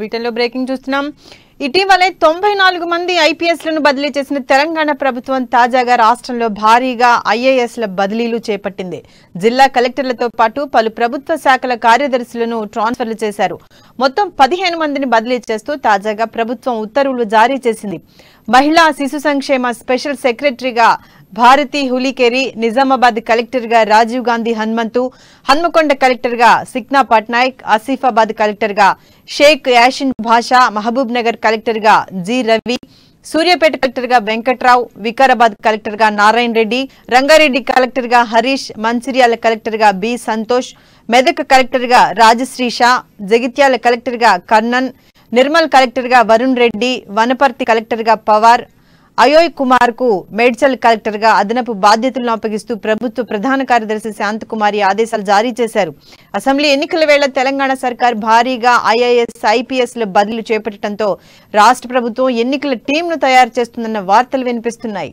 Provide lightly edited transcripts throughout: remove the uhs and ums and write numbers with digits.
బులెటిన్లో బ్రేకింగ్ చూస్తున్నాం. ఇటీవలే 94 మంది ఐపీఎస్లను బదిలీ చేసిన తెలంగాణ ప్రభుత్వం తాజాగా రాష్ట్రంలో భారీగా ఐఏఎస్ల బదిలీలు చేపట్టింది. జిల్లా కలెక్టర్లతో పాటు పలు ప్రభుత్వ శాఖల కార్యదర్శులను ట్రాన్స్ఫర్లు చేశారు. మొత్తం 15 మందిని బదిలీ చేస్తూ తాజాగా ప్రభుత్వం ఉత్తర్వులు జారీ చేసింది. మహిళా శిశు సంక్షేమ స్పెషల్ సెక్రటరీగా భారతి హులికేరి, నిజామాబాద్ కలెక్టర్ గా రాజీవ్ గాంధీ హనుమంతు, హన్మకొండ కలెక్టర్ గా సిక్నా పట్నాయక్, ఆసిఫాబాద్ కలెక్టర్ గా షేక్ యాషిన్ భాషా, మహబూబ్ నగర్ కలెక్టర్ గా జి రవి, సూర్యాపేట కలెక్టర్ గా వెంకట్రావు, వికారాబాద్ కలెక్టర్ గా నారాయణ రెడ్డి, రంగారెడ్డి కలెక్టర్ గా హరీష్, మంచిర్యాల కలెక్టర్ గా బి సంతోష్, మెదక్ కలెక్టర్ గా రాజశ్రీ షా, జగిత్యాల కలెక్టర్ గా కర్ణన్, నిర్మల్ కలెక్టర్ గా వరుణ్ రెడ్డి, వనపర్తి కలెక్టర్ గా పవార్, అయోయ్ కుమార్ కు మేడ్చల్ కలెక్టర్ గా అదనపు బాధ్యతలను అప్పగిస్తూ ప్రభుత్వ ప్రధాన కార్యదర్శి శాంతకుమారి ఆదేశాలు జారీ చేశారు. అసెంబ్లీ ఎన్నికల వేళ తెలంగాణ సర్కార్ భారీగా ఐఏఎస్, ఐపీఎస్ ల బదిలీలు చేపట్టడంతో రాష్ట్ర ప్రభుత్వం ఎన్నికల టీంను తయారు చేస్తుందన్న వార్తలు వినిపిస్తున్నాయి.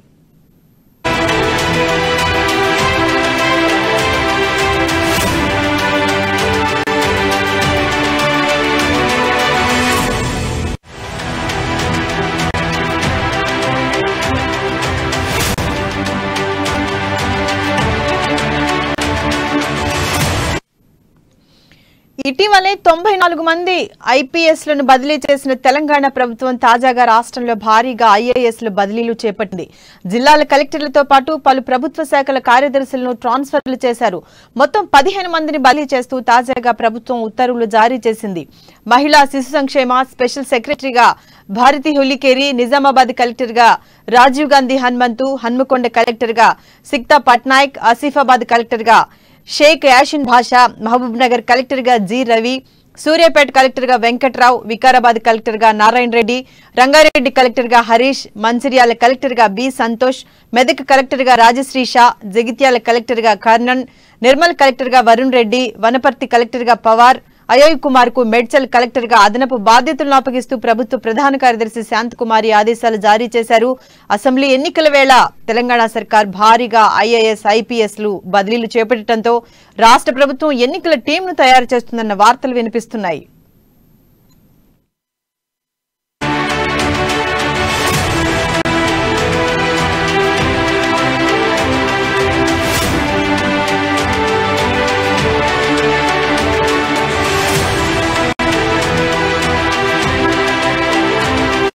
ఇటీవలే 94 మంది ఐపీఎస్లను బదిలీ చేసిన తెలంగాణ ప్రభుత్వం తాజాగా రాష్ట్రంలో భారీగా ఐఏఎస్ల బదిలీలు చేపట్టింది. జిల్లాల కలెక్టర్లతో పాటు పలు ప్రభుత్వ శాఖల కార్యదర్శులను ట్రాన్స్ఫర్లు చేశారు. మొత్తం 15 మందిని బదిలీ చేస్తూ తాజాగా ప్రభుత్వం ఉత్తర్వులు జారీ చేసింది. మహిళా శిశు సంక్షేమ స్పెషల్ సెక్రటరీగా భారతి హులికేరి, నిజామాబాద్ కలెక్టర్ గా రాజీవ్ గాంధీ హనుమంతు, హన్మకొండ కలెక్టర్ గా సిక్తా పట్నాయక్, ఆసిఫాబాద్ కలెక్టర్ గా షేక్ యాషిన్ భాషా, మహబూబ్ నగర్ కలెక్టర్ గా జి రవి, సూర్యాపేట కలెక్టర్ గా వెంకట్రావు, వికారాబాద్ కలెక్టర్ గా నారాయణ రెడ్డి, రంగారెడ్డి కలెక్టర్ గా హరీష్, మంచిర్యాల కలెక్టర్ గా బి సంతోష్, మెదక్ కలెక్టర్ గా రాజశ్రీ షా, జగిత్యాల కలెక్టర్ గా కర్ణన్, నిర్మల్ కలెక్టర్ గా వరుణ్ రెడ్డి, వనపర్తి కలెక్టర్ గా పవార్, అయోయ్ కుమార్ కు మేడ్చల్ కలెక్టర్ గా అదనపు బాధ్యతలను అప్పగిస్తూ ప్రభుత్వ ప్రధాన కార్యదర్శి శాంతకుమారి ఆదేశాలు జారీ చేశారు. అసెంబ్లీ ఎన్నికల వేళ తెలంగాణ సర్కార్ భారీగా ఐఏఎస్, ఐపీఎస్ లు బదిలీలు చేపట్టడంతో రాష్ట్ర ప్రభుత్వం ఎన్నికల టీంను తయారు చేస్తుందన్న వార్తలు వినిపిస్తున్నాయి.